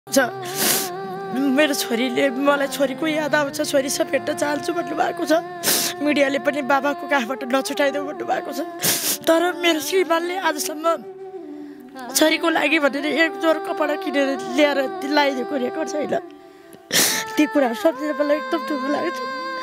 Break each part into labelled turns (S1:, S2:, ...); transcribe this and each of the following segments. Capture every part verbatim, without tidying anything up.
S1: छ मेरो छोरीले मलाई छोरीको याद आउँछ, छोरीसँग भेट्न चाहन्छु भन्नुभएको छ। मिडियाले पनि बाबाको काखबाट नछुटाइदेऊ भन्नुभएको छ। तर मेरो श्रीमानले आजसम्म छोरीको लागि भनेर एक जोर कपडा किनेर ल्याएर लगाइदिएको रेकर्ड छैन। ती कुराहरू सम्झेर मलाई एकदम दुःख लाग्छ।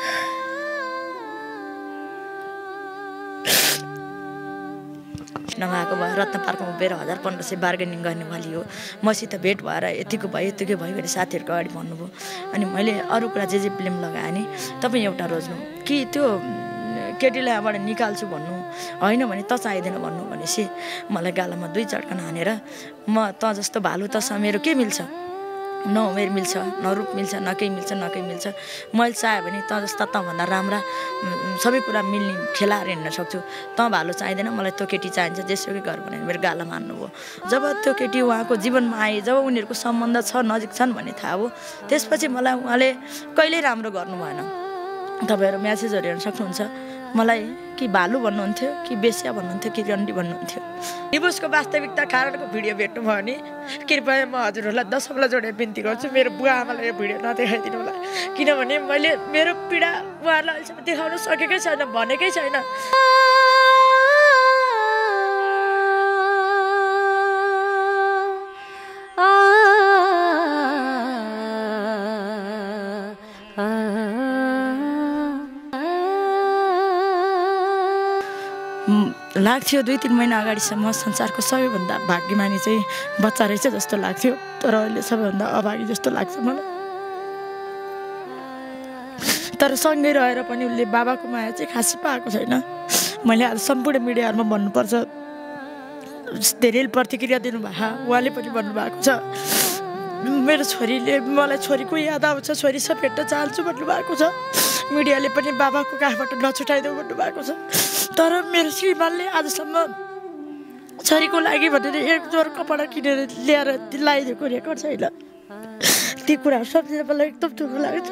S1: नभएको भए रत्न पार्कमा उभिएर हजार पन्ध्र सय बार्गेनिङ गर्नेवाली हो। मसित भेट भएर यतिको भयो यतिकै भयो भने साथीहरूको अगाडि भन्नुभयो। अनि मैले अरू कुरा जे जे फिल्म लगाएँ नि तपाईँ एउटा रोज्नु कि त्यो केटीलाई यहाँबाट निकाल्छु भन्नु होइन भने त चाहिँदैन भन्नु भनेपछि मलाई गालामा दुई चट्कन हानेर म त जस्तो भालु तसँग मेरो के मिल्छ, न उमेर मिल्छ, न रूप मिल्छ, न केही मिल्छ, न केही मिल्छ। मैले चाह्यो भने त जस्ता तँभन्दा राम्रा सबै कुरा मिल्ने खेलाएर हिँड्न सक्छु। तँ भालो चाहिँदैन, मलाई त्यो केटी चाहिन्छ, जेसुकै गर भनेर मेरो गालामा हान्नुभयो। जब त्यो केटी उहाँको जीवनमा आए, जब उनीहरूको सम्बन्ध छ, नजिक छन् भन्ने थाहा भयो, त्यसपछि मलाई उहाँले कहिल्यै राम्रो गर्नु भएन। तपाईँहरू म्यासेजहरू हेर्न सक्नुहुन्छ। मलाई कि भालु भन्नुहुन्थ्यो, कि बेस्या भन्नुहुन्थ्यो, कि रन्डी भन्नुहुन्थ्यो। दिवसको वास्तविकता कारणको भिडियो भेट्नु भयो भने कृपया म हजुरहरूलाई दशमलाई जोडेर बिन्ती गर्छु, मेरो बुवा आमालाई यो भिडियो नदेखाइदिनु होला। किनभने मैले मेरो पीडा उहाँहरूलाई अहिलेसम्म देखाउन सकेकै छैन, भनेकै छैन। लाग्थ्यो दुई तिन महिना अगाडिसम्म संसारको सबैभन्दा भाग्यमानी चाहिँ बच्चा रहेछ जस्तो लाग्थ्यो। तर अहिले सबैभन्दा अभागी जस्तो लाग्छ मलाई। तर सँगै रहेर पनि उसले बाबाको माया चाहिँ खासै पाएको छैन। मैले आज सम्पूर्ण मिडियाहरूमा भन्नुपर्छ, धेरैले प्रतिक्रिया दिनुभएको, उहाँले पनि भन्नुभएको छ मेरो छोरीले मलाई छोरीको याद आउँछ, छोरीसँग भेट्न चाहन्छु भन्नुभएको छ। मिडियाले पनि बाबाको काखबाट नछुटाइदेऊ भन्नुभएको छ। तर मेरो श्रीमानले आजसम्म छोरीको लागि भनेर एक जोर कपडा किनेर ल्याएर लगाइदिएको रेकर्ड छैन। ती कुराहरू सम्झेर मलाई एकदम दुःख लाग्छ।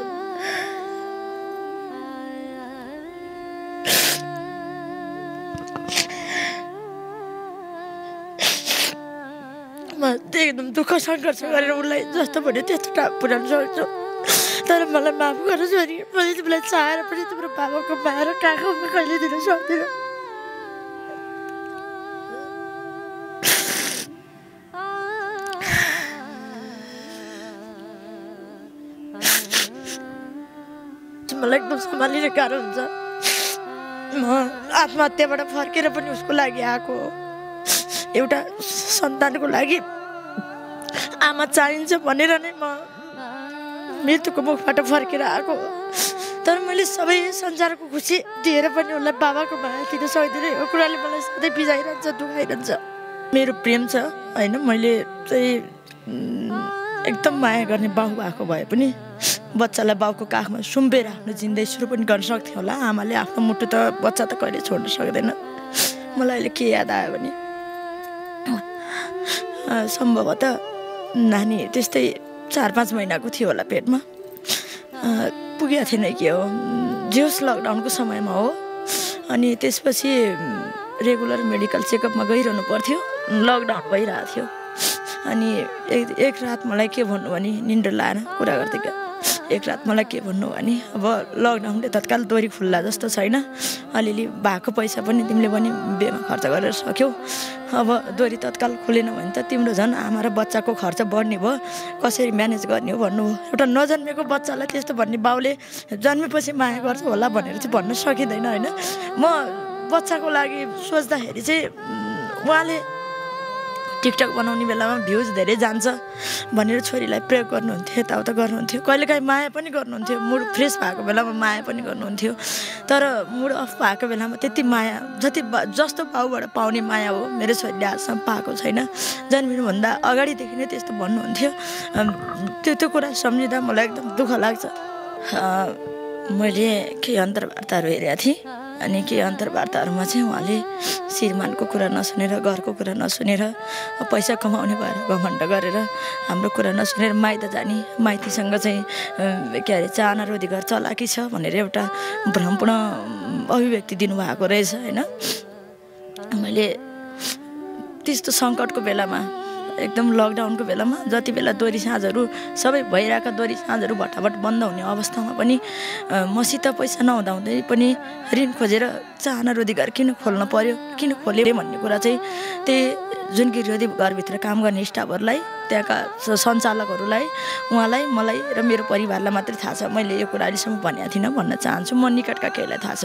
S1: म एकदम दुःख सङ्घर्ष गरेर उसलाई जस्तो भन्यो त्यस्तो टाप पुऱ्याउन सक्छु। तर मलाई माफ गर छोरी, मैले तिमीलाई चाहेर पनि तिम्रो बाबाको माया र काखमा कहिले दिन सक्दिनँ। मलाई एकदम सम्हालिने गाह्रो हुन्छ। म आत्महत्याबाट फर्केर पनि उसको लागि आएको, एउटा सन्तानको लागि आमा चाहिन्छ भनेर नै म मृत्युको मुखबाट फर्केर आएको। तर मैले सबै संसारको खुसी दिएर पनि उसलाई बाबाको माया दिन सक्दिनँ। यो कुराले मलाई सधैँ बिजाइरहन्छ, दुखाइरहन्छ। मेरो प्रेम छ होइन, मैले चाहिँ एकदम माया गर्ने बाउ भएको भए पनि बच्चालाई बाउको काखमा सुम्पेर आफ्नो जिन्दगी सुरु पनि गर्न सक्थेँ होला। आमाले आफ्नो मुटु त बच्चा त कहिले छोड्न सक्दैन। मलाई अहिले के याद आयो भने सम्भवतः नानी त्यस्तै चार पाँच महिनाको थियो होला, पेटमा पुगेको थिएन कि हो, जे होस् लकडाउनको समयमा हो। अनि त्यसपछि रेगुलर मेडिकल चेकअपमा गइरहनु पर्थ्यो, लकडाउन भइरहेको थियो। अनि एक एक रात मलाई के भन्नु भने निन्द्रा लाएर कुरा गर्दै एक रात मलाई के भन्नु भने अब लकडाउनले तत्काल दोहोरी खुल्ला जस्तो छैन, अलिअलि भएको पैसा पनि तिमीले पनि बेमा खर्च गरेर सक्यौ, अब दोहोरी तत्काल खुलेन भने त तिम्रो झन् आमा र बच्चाको खर्च बढ्ने भयो, कसरी म्यानेज गर्ने हो भन्नुभयो। एउटा नजन्मेको बच्चालाई त्यस्तो भन्ने बाउले जन्मेपछि माया गर्छ होला भनेर चाहिँ भन्न सकिँदैन होइन। म बच्चाको लागि सोच्दाखेरि चाहिँ उहाँले टिकटक बनाउने बेलामा भ्युज धेरै जान्छ भनेर छोरीलाई प्रयोग गर्नुहुन्थ्यो, यताउता गर्नुहुन्थ्यो। कहिलेकाहीँ माया पनि गर्नुहुन्थ्यो, मुड फ्रेस भएको बेलामा माया पनि गर्नुहुन्थ्यो। तर मुड अफ भएको बेलामा त्यति माया जति जस्तो बाउबाट पाउने माया हो मेरो छोरीले आजसम्म पाएको छैन। जन्मिनुभन्दा अगाडिदेखि नै त्यस्तो भन्नुहुन्थ्यो। त्यो त्यो कुरा सम्झिँदा मलाई एकदम दुःख लाग्छ। मैले केही अन्तर्वार्ताहरू हेरेको थिएँ। अनि केही अन्तर्वार्ताहरूमा चाहिँ उहाँले श्रीमानको कुरा नसुनेर, घरको कुरा नसुनेर, पैसा कमाउने भएर घमण्ड गरेर हाम्रो कुरा नसुनेर माइत जाने, माइतीसँग चाहिँ के अरे चाहना रोधी घर चलाकी छ भनेर एउटा भ्रमपूर्ण अभिव्यक्ति दिनुभएको रहेछ होइन। मैले त्यस्तो सङ्कटको बेलामा एकदम लकडाउनको बेलामा जति बेला दोहोरी साँझहरू सबै भइरहेका दोहोरी साँझहरू भटाभट बन्द हुने अवस्थामा पनि मसित पैसा नहुँदाहुँदै पनि ऋण खोजेर चाहना रोजगार किन खोल्न पर्यो किन खोल्यो भन्ने कुरा चाहिँ त्यही जुन कि रोधी घरभित्र काम गर्ने स्टाफहरूलाई त्यहाँका सञ्चालकहरूलाई उहाँलाई मलाई र मेरो परिवारलाई मात्रै थाहा छ। मैले यो कुरा अहिलेसम्म भनेको थिइनँ भन्न चाहन्छु। म निकटका केहीलाई थाहा छ।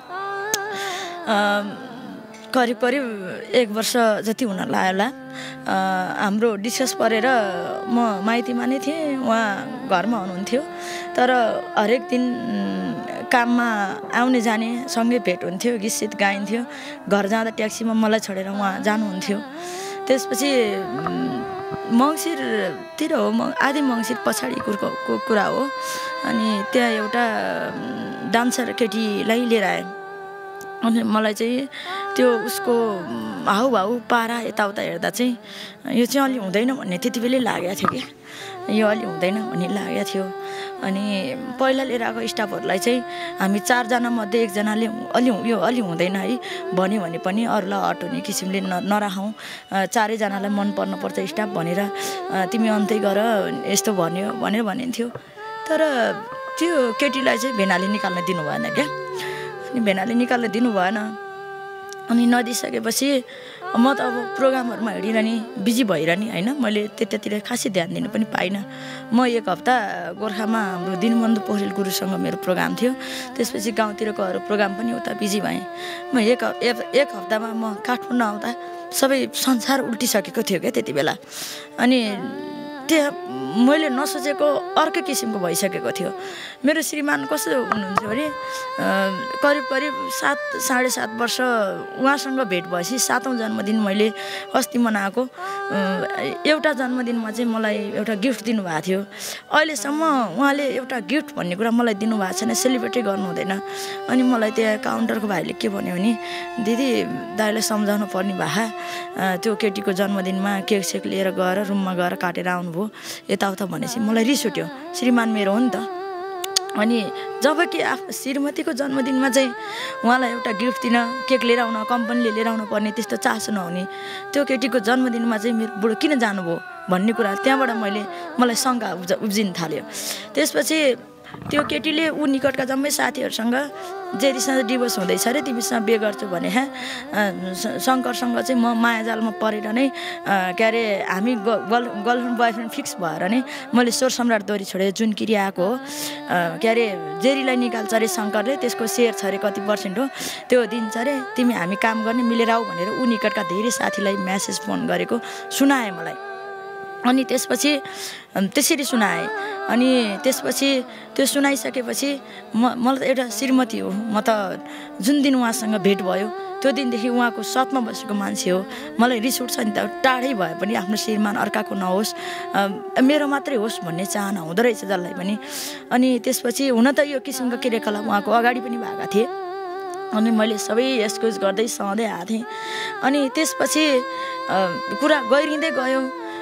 S1: करिब करिब एक वर्ष जति हुन लाग्यो होला। हाम्रो डिस्कस परेर म माइतीमा नै थिएँ, उहाँ घरमा हुनुहुन्थ्यो। तर हरेक दिन काममा आउने जाने सँगै भेट हुन्थ्यो, गीत सित गाइन्थ्यो। घर जाँदा ट्याक्सीमा मलाई छोडेर उहाँ जानुहुन्थ्यो। त्यसपछि मङ्सिरतिर हो, म आधी मङ्सिर पछाडिको कुरा हो। अनि त्यहाँ एउटा डान्सर केटीलाई लिएर आएँ। अनि मलाई चाहिँ त्यो उसको हाउभाउ पारा यताउता हेर्दा चाहिँ यो चाहिँ अलि हुँदैन भन्ने त्यति बेलै लागेको थियो कि यो अलि हुँदैन भन्ने लागेको थियो। अनि पहिला लिएर आएको स्टाफहरूलाई चाहिँ हामी चारजना मध्ये एकजनाले अलि यो अलि हुँदैन है भन्यो भने पनि अरूलाई हटाउने किसिमले न नराखौँ, चारैजनालाई मन पर्नुपर्छ स्टाफ भनेर तिमी अन्तै गर यस्तो भन्यो भनेर भनिन्थ्यो। तर त्यो केटीलाई चाहिँ भेनाले निकाल्न दिनु भएन क्या। अनि भेनाले निकाल्न दिनु भएन। अनि नदिइसकेपछि म त अब प्रोग्रामहरूमा हिँडिरहने बिजी भइरहने होइन, मैले त्यतातिर खासै ध्यान दिनु पनि पाइनँ। म एक हप्ता गोर्खामा हाम्रो दिनबन्धु पोखरेल गुरुसँग मेरो प्रोग्राम थियो। त्यसपछि गाउँतिरको अरू प्रोग्राम पनि उता बिजी भएँ। म एक एक हप्तामा म काठमाडौँ आउँदा सबै संसार उल्टिसकेको थियो क्या त्यति बेला। अनि त्यहाँ मैले नसोचेको अर्कै किसिमको भइसकेको थियो। मेरो श्रीमान कस्तो हुनुहुन्थ्यो अरे, करिब करिब सात साढे सात वर्ष उहाँसँग भेट भएपछि सातौँ जन्मदिन मैले अस्ति मनाएको। एउटा जन्मदिनमा चाहिँ मलाई एउटा गिफ्ट दिनुभएको थियो। अहिलेसम्म उहाँले एउटा गिफ्ट भन्ने कुरा मलाई दिनुभएको छैन, सेलिब्रेटै गर्नु हुँदैन। अनि मलाई त्यहाँ काउन्टरको भाइले के भन्यो भने, दिदी दाइलाई सम्झाउनु पर्ने भए त्यो केटीको जन्मदिनमा केक सेक लिएर गएर रुममा गएर काटेर आउनुभयो यताउता भनेपछि मलाई रिस उठ्यो। श्रीमान मेरो हो नि त। अनि जबकि आफ्नो श्रीमतीको जन्मदिनमा चाहिँ उहाँलाई एउटा गिफ्ट दिन केक लिएर आउन कम्पनीले लिएर आउनु पर्ने त्यस्तो चासो नहुने, त्यो केटीको जन्मदिनमा चाहिँ मेरो बुढो किन जानुभयो भन्ने कुरा त्यहाँबाट मैले मलाई शङ्का उब्ज उब्जिन थाल्यो। त्यसपछि त्यो केटीले ऊ निकटका जम्मै साथीहरूसँग जेरीसँग डिभोर्स हुँदैछ अरे तिमीसँग बिहे गर्छु भने हे शङ्करसँग चाहिँ म मायाजालमा परेर नै के अरे हामी गर्ल गर्लफ्रेन्ड बोयफ्रेन्ड फिक्स भएर नै मैले स्वर सम्राट दोहोरी छोडेर जुन किरी आएको हो। के अरे जेरीलाई निकाल्छ अरे शङ्करले, त्यसको सेयर छ अरे कति पर्सेन्ट हो त्यो दिन्छ अरे, तिमी हामी काम गर्ने मिलेर आऊ भनेर ऊ निकटका धेरै साथीलाई म्यासेज फोन गरेको सुनाए मलाई। अनि त्यसपछि त्यसरी सुनाएँ। अनि त्यसपछि त्यो सुनाइसकेपछि म मलाई त एउटा श्रीमती हो, म त जुन दिन उहाँसँग भेट भयो त्यो दिनदेखि उहाँको सतमा बसेको मान्छे हो। मलाई रिस उठ्छ नि त, टाढै भए पनि आफ्नो श्रीमान अर्काको नहोस्, मेरो मात्रै होस् भन्ने चाहना हुँदो रहेछ जसलाई पनि। अनि त्यसपछि हुन त यो किसिमको क्रियाकलाप उहाँको अगाडि पनि भएका थिए। अनि मैले सबै एक्सक्युज गर्दै सहँदै आएको थिएँ। अनि त्यसपछि कुरा गहिरिँदै गयो।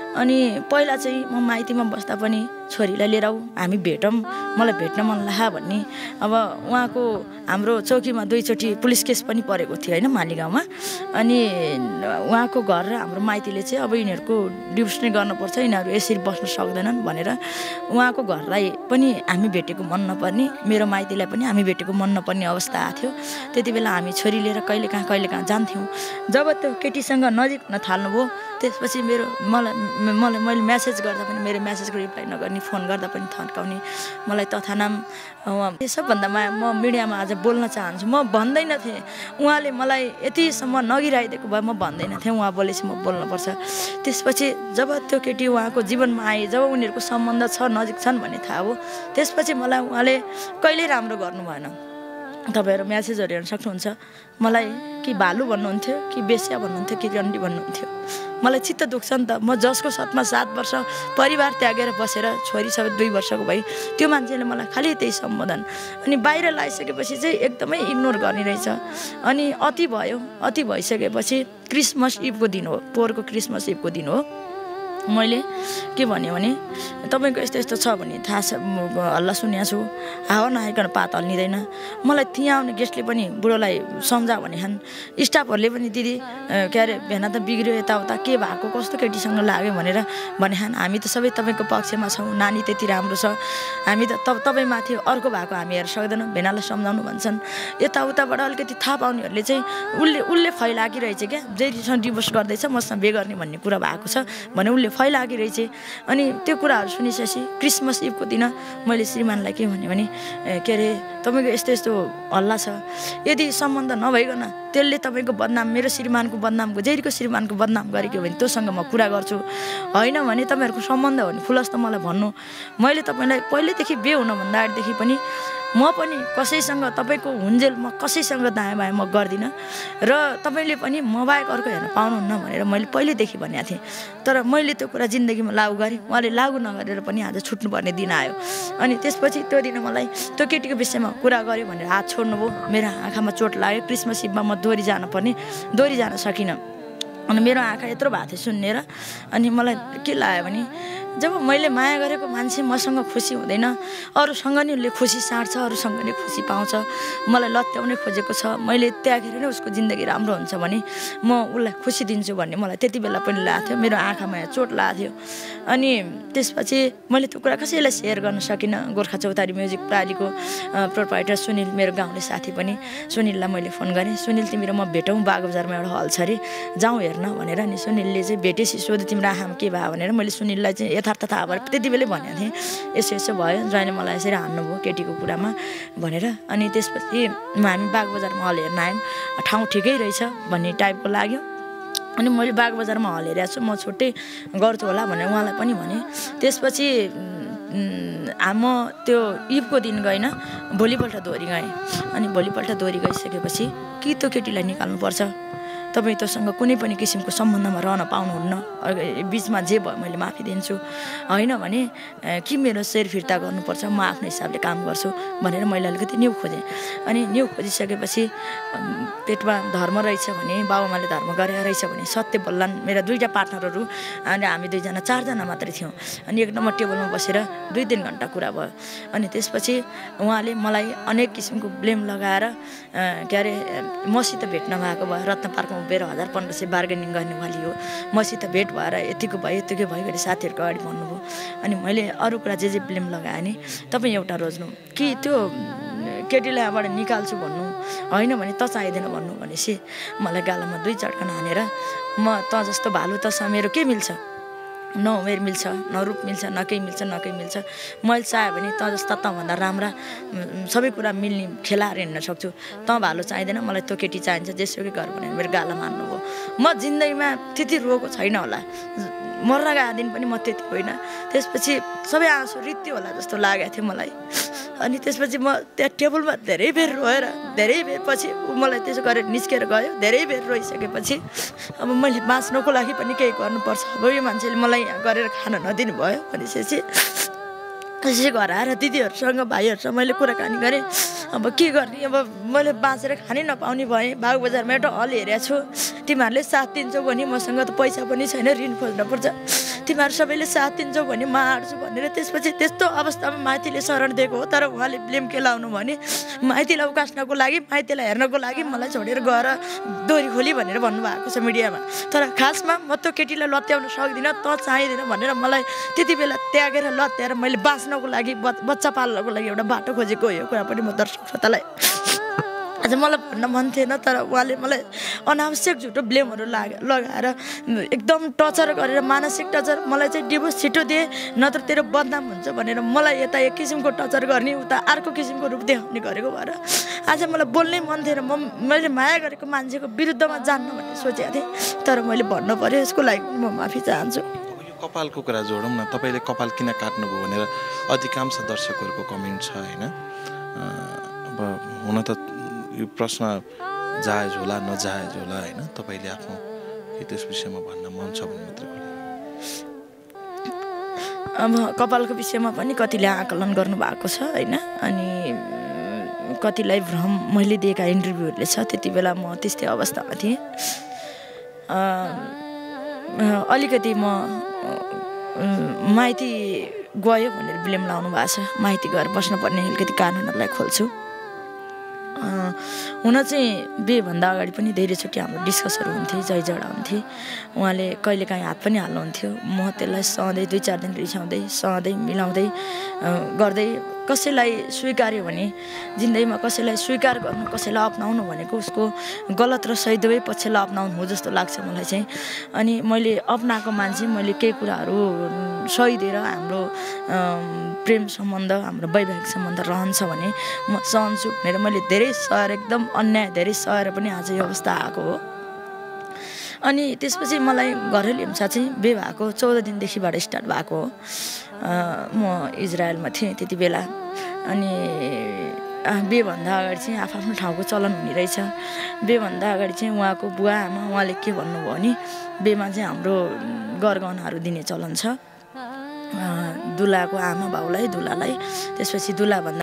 S1: अनि पहिला चाहिँ म माइतीमा बस्दा पनि छोरीलाई लिएर आऊ हामी भेटौँ, मलाई भेट्न मन लाग्यो भन्ने। अब उहाँको हाम्रो चौकीमा दुईचोटि पुलिस केस पनि परेको थियो होइन मालीगाउँमा। अनि उहाँको घर र हाम्रो माइतीले चाहिँ अब यिनीहरूको डिभोर्स नै गर्नुपर्छ, यिनीहरू यसरी बस्न सक्दैनन् भनेर उहाँको घरलाई पनि हामी भेटेको मन नपर्ने, मेरो माइतीलाई पनि हामी भेटेको मन नपर्ने अवस्था आएको थियो। त्यति बेला हामी छोरी लिएर कहिले कहाँ कहिले कहाँ जान्थ्यौँ। जब त्यो केटीसँग नजिक नथाल्नुभयो त्यसपछि मेरो मलाई मलाई मैले म्यासेज गर्दा पनि मेरो म्यासेजको रिप्लाई नगर्ने, फोन गर्दा पनि थन्काउने, मलाई तथानाम। सबभन्दा म मिडियामा आज बोल्न चाहन्छु। म भन्दैन थिएँ, उहाँले मलाई यतिसम्म नगिराइदिएको भए म भन्दैन थिएँ, उहाँ बोलेपछि म बोल्नुपर्छ। त्यसपछि जब त्यो केटी उहाँको जीवनमा आए, जब उनीहरूको सम्बन्ध छ नजिक छन् भन्ने थाहा हो, त्यसपछि मलाई उहाँले कहिल्यै राम्रो गर्नु भएन। तपाईँहरू म्यासेजहरू हेर्न सक्नुहुन्छ। मलाई कि भालु भन्नुहुन्थ्यो, कि बेस्या भन्नुहुन्थ्यो, कि रन्डी भन्नुहुन्थ्यो। मलाई चित्त दुख्छ नि त। म जसको साथमा सात वर्ष परिवार त्यागेर बसेर छोरी छ दुई वर्षको भई, त्यो मान्छेले मलाई खालि त्यही सम्बोधन। अनि बाहिर लगाइसकेपछि चाहिँ एकदमै इग्नोर गर्ने रहेछ। अनि अति भयो। अति भइसकेपछि क्रिसमस इभको दिन हो, पोहोरको क्रिसमस इभको दिन हो। मैले के भने भने तपाईँको यस्तो यस्तो छ भने थाहा छ, हल्ला सुनेको छु, हावा नआइकन पात हल्लिँदैन। मलाई त्यहाँ आउने गेस्टले पनि बुढोलाई सम्झा भने खान्, स्टाफहरूले पनि दिदी के अरे भेना त बिग्रियो यताउता के भएको कस्तो केटीसँग लाग्यो भनेर भने खान्। हामी त सबै तपाईँको पक्षमा छौँ, नानी त्यति राम्रो छ, हामी त तब तपाईँमाथि अर्को भएको हामी हेर्न सक्दैनौँ, भेनालाई सम्झाउनु भन्छन्। यताउताबाट अलिकति थाहा पाउनेहरूले चाहिँ उसले उसले फैलागिरहेछ क्या, जेसँग डिभोर्स गर्दैछ मसँग बे गर्ने भन्ने कुरा भएको छ भने उसले फैलागिरहेछ। अनि त्यो कुराहरू सुनिसकेपछि क्रिसमस इभको दिन मैले श्रीमानलाई के भने भने के अरे तपाईँको यस्तो यस्तो हल्ला छ, यदि सम्बन्ध नभइकन त्यसले तपाईँको बदनाम मेरो श्रीमानको बदनाम जेरीको श्रीमानको बदनाम गरेको भने त्योसँग म कुरा गर्छु, होइन भने तपाईँहरूको सम्बन्ध हो भने खुलस त मलाई भन्नु। मैले तपाईँलाई पहिल्यैदेखि बे हुनुभन्दा अगाडिदेखि पनि म पनि कसैसँग तपाईँको हुन्जेल म कसैसँग दायाँ बायाँ म गर्दिनँ र तपाईँले पनि म बाहेक अर्को हेर्न पाउनुहुन्न भनेर मैले पहिल्यैदेखि भनेको थिएँ। तर मैले त्यो कुरा जिन्दगीमा लागु गरेँ, उहाँले लागु नगरेर पनि आज छुट्नुपर्ने दिन आयो। अनि त्यसपछि त्यो दिन मलाई त्यो केटीको विषयमा कुरा गऱ्यो भनेर हात छोड्नुभयो, मेरो आँखामा चोट लाग्यो। क्रिसमस इभमा म दोहोरी जान पर्ने, दोहोरी जान सकिनँ। अनि मेरो आँखा यत्रो भएको थियो सुन्नेर। अनि मलाई के लाग्यो भने जब मैले माया गरेको मान्छे मसँग खुसी हुँदैन, अरूसँग नि उसले खुसी साट्छ, अरूसँग नि खुसी पाउँछ, मलाई लत्याउनै खोजेको छ, मैले त्यागेर नै उसको जिन्दगी राम्रो हुन्छ भने म उसलाई खुसी दिन्छु भन्ने मलाई त्यति बेला पनि लागेको थियो। मेरो आँखामा चोट लागेको थियो। अनि त्यसपछि मैले त्यो कुरा कसैलाई सेयर गर्न सकिनँ। गोर्खा चौतारी म्युजिक प्रालीको प्रोप्राइटर सुनिल मेरो गाउँले साथी पनि, सुनिललाई मैले फोन गरेँ, सुनिल तिमी र म भेटौँ बागबजारमा एउटा हल छ अरे जाउँ हेर्न भनेर। अनि सुनिलले चाहिँ भेटेपछि सोध्यो तिम्रो आँखामा के भयो भनेर। मैले सुनिललाई चाहिँ यथार्थ थाहा भएर त्यति बेलै भनेको थिएँ यसो यसो भयो, ज्वाइँले मलाई यसरी हान्नुभयो केटीको कुरामा भनेर। अनि त्यसपछि हामी बागबजारमा हल हेर्न आयौँ, ठाउँ ठिकै रहेछ भन्ने टाइपको लाग्यो। अनि मैले बागबजारमा हल हेरेको छु, म छुट्टै गर्छु होला भनेर उहाँलाई पनि भने। त्यसपछि म त्यो इभको दिन गइनँ, भोलिपल्ट दोहोरी गएँ। अनि भोलिपल्ट दोहोरी गइसकेपछि कि त्यो केटीलाई निकाल्नुपर्छ, तपाईँ तँसँग कुनै पनि किसिमको सम्बन्धमा रहन पाउनुहुन्न, बिचमा जे भयो मैले माफी दिन्छु, होइन भने कि मेरो शेर फिर्ता गर्नुपर्छ, म आफ्नो हिसाबले काम गर्छु भनेर मैले अलिकति न्यु खोजेँ। अनि न्यु खोजिसकेपछि पेटमा धर्म रहेछ भने, बाबुआमाले धर्म गरेर रहेछ भने सत्य बोल्लान्। मेरा दुईवटा पार्टनरहरू अनि हामी दुईजना चारजना मात्रै थियौँ। अनि एक नम्बर टेबलमा बसेर दुई तिन घन्टा कुरा भयो। अनि त्यसपछि उहाँले मलाई अनेक किसिमको ब्लेम लगाएर के अरे मसित भेट्न भएको भयो, रत्न पार्कमा उभिएर हजार पन्ध्र सय बार्गेनिङ गर्नेवाली हो, मसित भेट भएर यतिको भयो यतिकै भयो गरी साथीहरूको अगाडि भन्नुभयो। अनि मैले अरू कुरा जे जे ब्लेम लगाएँ नि, तपाईँ एउटा रोज्नु कि त्यो केटीलाई यहाँबाट निकाल्छु भन्नु, होइन भने त चाहिँदैन भन्नु भनेपछि मलाई गालामा दुई चट्कन हानेर म त जस्तो भालु तसँग मेरो के मिल्छ, न उमेर मिल्छ, न रूप मिल्छ, न केही मिल्छ, न केही मिल्छ। मैले चाह्यो भने त जस्ता तँभन्दा राम्रा सबै कुरा मिल्ने खेलाएर हिँड्न सक्छु, तँ भालो चाहिँदैन, मलाई त्यो केटी चाहिन्छ, जेसुकै गर भनेर मेरो गाला मान्नुभयो। म जिन्दगीमा त्यति रोएको छैन होला, मर्न गएको दिन पनि म त्यति होइन। त्यसपछि सबै आँसु रित्यो होला जस्तो लागेको थियो मलाई। अनि त्यसपछि म त्यहाँ टेबलमा धेरै बेर रोएर धेरै बेर पछि ऊ मलाई त्यसो गरेर निस्केर गयो। धेरै बेर रोइसकेपछि अब मैले बाँच्नको लागि पनि केही गर्नुपर्छ, अब यो मान्छेले मलाई यहाँ गरेर खान नदिनु भयो भनेपछि त्यसै घर आएर दिदीहरूसँग भाइहरूसँग मैले कुराकानी गरेँ। अब के गर्ने, अब मैले बाँचेर खानै नपाउने भएँ, बागबजारमा एउटा हल हेरेको छु, तिमीहरूले साथ दिन्छौ भने मसँग त पैसा पनि छैन, ऋण खोज्नुपर्छ, तिमीहरू सबैले साथ दिन्छौ भने म आँट्छु भनेर। त्यसपछि त्यस्तो अवस्थामा माइतीले शरण दिएको हो, तर उहाँले ब्लेम के लाउनु भने माइतीलाई उकास्नको लागि, माइतीलाई हेर्नको लागि मलाई छोडेर गएर दोहोरी खोली भनेर भन्नुभएको छ मिडियामा। तर खासमा म त्यो केटीलाई लत्याउन सक्दिनँ, त चाहिँदैन भनेर मलाई त्यति बेला त्यागेर लत्याएर मैले बाँच्नको लागि बच्चा पाल्नको लागि एउटा बाटो खोजेको हो। यो कुरा पनि म दर्शक श्रोतालाई आज मलाई भन्न मन थिएन, तर उहाँले मलाई अनावश्यक झुटो ब्लेमहरू लाग लगाएर एकदम टर्चर गरेर, मानसिक टर्चर, मलाई चाहिँ डिभोर्स छिटो दिए नत्र तेरो बदनाम हुन्छ भनेर मलाई यता एक किसिमको टर्चर गर्ने, उता अर्को किसिमको रूप देखाउने गरेको भएर आज मलाई बोल्नै मन थिएन। म मैले माया गरेको मान्छेको विरुद्धमा जान्न भन्ने सोचेको थिएँ, तर मैले भन्नु पऱ्यो, यसको लागि म माफी चाहन्छु।
S2: कपालको कुरा जोडौँ न, तपाईँले कपाल किन काट्नुभयो भनेर अधिकांश दर्शकहरूको कमेन्ट छ होइन। अब हुन त यो प्रश्न जायज होला नजायज होला होइन, तपाईँले आफ्नो त्यस विषयमा भन्न मन छ भने मात्रै होला।
S1: अब कपालको विषयमा पनि कतिले आकलन गर्नुभएको छ होइन। अनि कतिलाई भ्रम मैले दिएका इन्टरभ्यूहरूले छ, त्यति बेला म त्यस्तै अवस्थामा थिएँ। अलिकति म माइती गयो भनेर ब्लेम लाउनु भएको छ। माइती गएर बस्नुपर्ने अलिकति कारणहरूलाई खोल्छु। हुन चाहिँ बेभन्दा अगाडि पनि धेरैचोटि हाम्रो डिस्कसहरू हुन्थे, झैझगडा हुन्थे। उहाँले कहिलेकाहीँ हात पनि हाल्नुहुन्थ्यो। म त्यसलाई सहँदै दुई चार दिन रिसाउँदै सहँदै मिलाउँदै गर्दै कसैलाई स्वीकार्यो भने जिन्दगीमा कसैलाई स्वीकार गर्नु, कसैलाई अपनाउनु भनेको उसको गलत र सही दुवै पक्षलाई अपनाउनु हो जस्तो लाग्छ मलाई चाहिँ। अनि मैले अपनाएको मान्छे मैले केही कुराहरू सहिदिएर हाम्रो प्रेम सम्बन्ध, हाम्रो वैवाहिक सम्बन्ध रहन्छ भने म सहन्छु भनेर मैले धेरै सहेर, एकदम अन्याय धेरै सहेर पनि आज यो अवस्था आएको हो। अनि त्यसपछि मलाई घरेलु हिंसा चाहिँ बे भएको चौध दिनदेखिबाट स्टार्ट भएको हो। म इजरायलमा थिएँ त्यति बेला। अनि बेभन्दा अगाडि चाहिँ आफ्नो ठाउँको चलन हुने रहेछ। बेभन्दा अगाडि चाहिँ उहाँको बुवा आमा उहाँले के भन्नुभयो भने बेमा चाहिँ हाम्रो गरगहनाहरू दिने चलन छ दुलाको आमा बाउलाई, दुलालाई। त्यसपछि दुलाभन्दा